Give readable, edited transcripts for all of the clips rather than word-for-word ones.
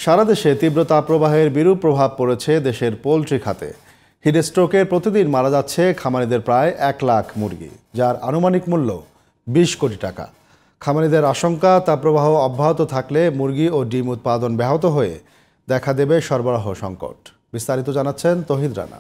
সারা দেশে তীব্র তাপপ্রবাহের বিরূপ প্রভাব পড়েছে দেশের পোলট্রি খাতে। হিট স্ট্রোকে প্রতিদিন মারা যাচ্ছে খামারিদের প্রায় 1 লাখ মুরগি, যার আনুমানিক মূল্য 20 কোটি টাকা। খামারিদের আশঙ্কা, তাপপ্রবাহ অব্যাহত থাকলে মুরগি ও ডিম উৎপাদন ব্যাহত হয়ে দেখা দেবে সরবরাহ সংকট। বিস্তারিত জানাচ্ছেন তৌহিদ রানা।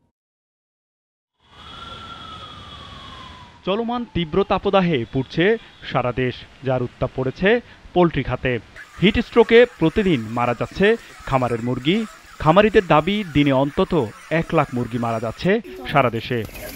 চলমান তীব্র তাপদাহে পুড়ছে সারা দেশ, যার উত্তাপ পড়েছে পোলট্রি খাতে। হিট স্ট্রোকে প্রতিদিন মারা যাচ্ছে খামারের মুরগি। খামারিদের দাবি, দিনে অন্তত 1 লাখ মুরগি মারা যাচ্ছে সারা দেশে।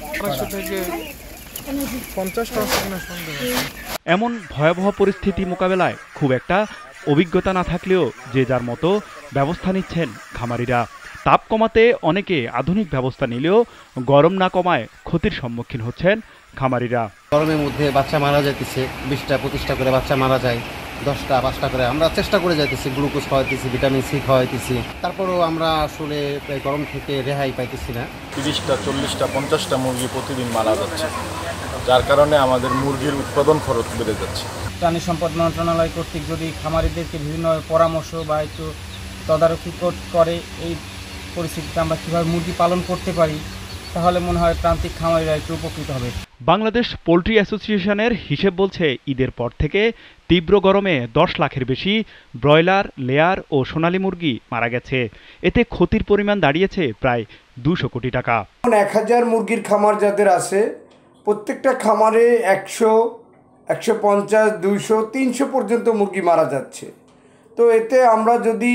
এমন ভয়াবহ পরিস্থিতি মোকাবেলায় খুব একটা অভিজ্ঞতা না থাকলেও যে যার মতো ব্যবস্থা নিচ্ছেন খামারিরা। তাপ কমাতে অনেকে আধুনিক ব্যবস্থা নিলেও গরম না কমায় ক্ষতির সম্মুখীন হচ্ছেন খামারিরা। গরমের মধ্যে বাচ্চা মারা যাইতেছে, 20টা 25টা করে বাচ্চা মারা যায়, 10টা 5টা করে। আমরা চেষ্টা করে যাইতেছি, গ্লুকোজ খাওয়াইতেছি, ভিটামিন সি খাওয়াইতেছি, তারপরেও আমরা আসলে গরম থেকে রেহাই পাইতেছি না। 30টা 40টা 50টা মুরগি প্রতিদিন মারা যাচ্ছে, যার কারণে আমাদের মুরগির উৎপাদন খরচ বেড়ে যাচ্ছে। প্রাণী সম্পদ মন্ত্রণালয় কর্তৃক যদি খামারিদেরকে বিভিন্ন পরামর্শ বা একটু তদারকি করে এই পরিস্থিতিতে আমরা কীভাবে মুরগি পালন করতে পারি, তাহলে মনে হয় প্রান্তিক খামারিরা একটু উপকৃত হবে। বাংলাদেশ পোলট্রি অ্যাসোসিয়েশনের হিসেব বলছে, ঈদের পর থেকে তীব্র গরমে 10 লাখের বেশি ব্রয়লার, লেয়ার ও সোনালী মুরগি মারা গেছে। এতে ক্ষতির পরিমাণ দাঁড়িয়েছে প্রায় 200 কোটি টাকা। 1000 মুরগির খামার যাদের আছে, প্রত্যেকটা খামারে 100, 150, 200, 300 পর্যন্ত মুরগি মারা যাচ্ছে। তো এতে আমরা যদি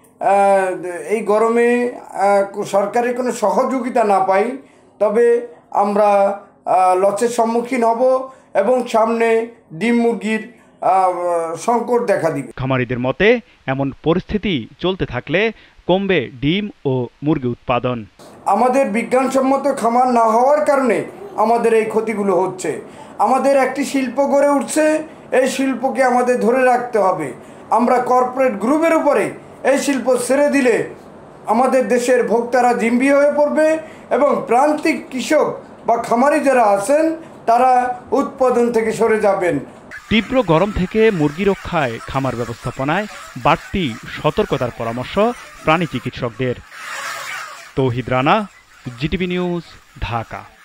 এই গরমে সরকারের কোনো সহযোগিতা না পাই, তবে আমরা লসের সম্মুখীন হব এবং সামনে ডিম মুরগির সংকট দেখা দিবে। খামারিদের মতে, এমন পরিস্থিতি চলতে থাকলে কমবে ডিম ও মুরগি উৎপাদন। আমাদের বিজ্ঞানসম্মত খামার না হওয়ার কারণে আমাদের এই ক্ষতিগুলো হচ্ছে। আমাদের একটি শিল্প গড়ে উঠছে, এই শিল্পকে আমাদের ধরে রাখতে হবে। আমরা কর্পোরেট গ্রুপের উপরে এই শিল্প ছেড়ে দিলে আমাদের দেশের ভোক্তারা জিম্বি হয়ে পড়বে এবং প্রান্তিক কৃষক বা খামারি যারা আছেন তারা উৎপাদন থেকে সরে যাবেন। তীব্র গরম থেকে মুরগি রক্ষায় খামার ব্যবস্থাপনায় বাড়তি সতর্কতার পরামর্শ প্রাণী চিকিৎসকদের। Touhid Rana, GTV news, Dhaka.